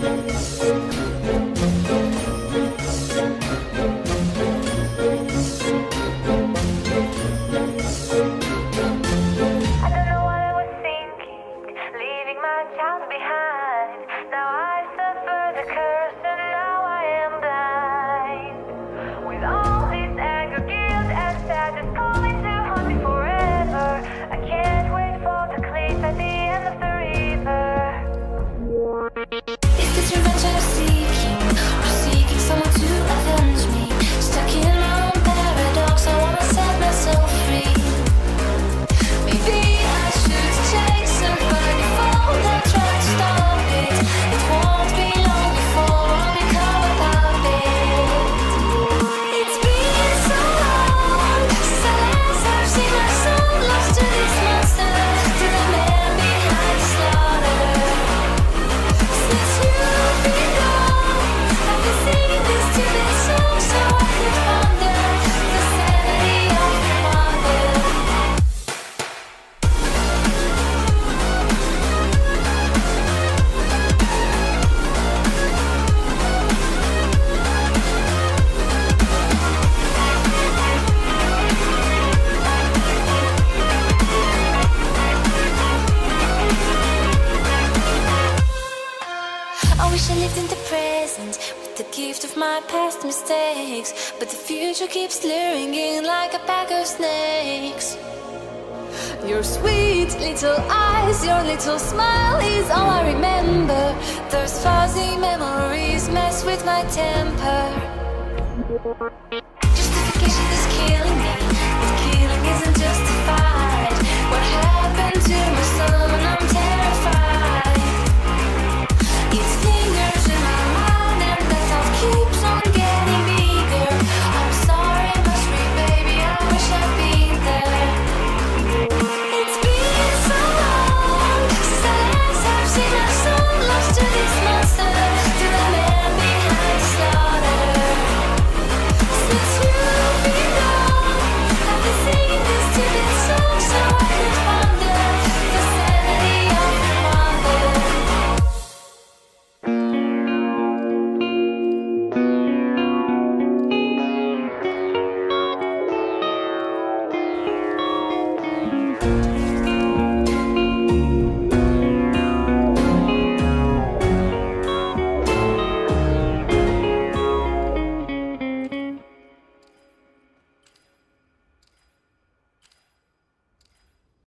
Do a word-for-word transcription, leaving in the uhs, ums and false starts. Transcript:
Mistakes, but the future keeps luring in like a pack of snakes. Your sweet little eyes, your little smile is all I remember. Those fuzzy memories mess with my temper.